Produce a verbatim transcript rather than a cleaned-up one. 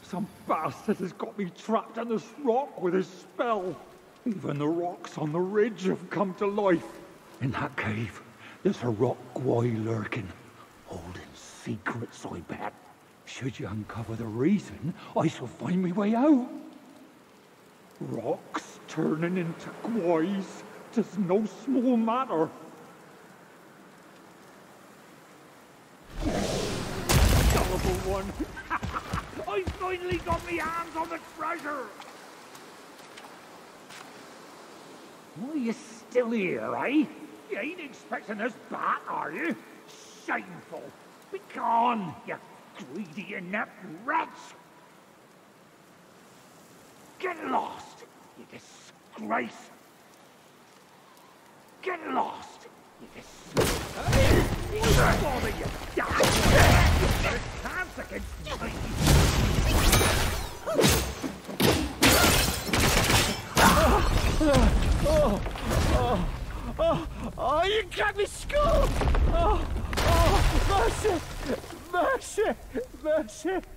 Some bastard has got me trapped in this rock with his spell. Even the rocks on the ridge have come to life. In that cave, there's a rock guy lurking, holding secrets, I bet. Should you uncover the reason, I shall find my way out. Rocks turning into guys, 'tis no small matter. Gullible one! I finally got my hands on the treasure! Why are you still here, eh? You ain't expecting us back, are you? Shameful! Be gone, you greedy inept wretch! Get lost, you disgrace! Get lost, you disgrace! What bother you? You got a chance against me! Oh, oh, oh, oh, you got me skull! Oh, oh, mercy, mercy, mercy.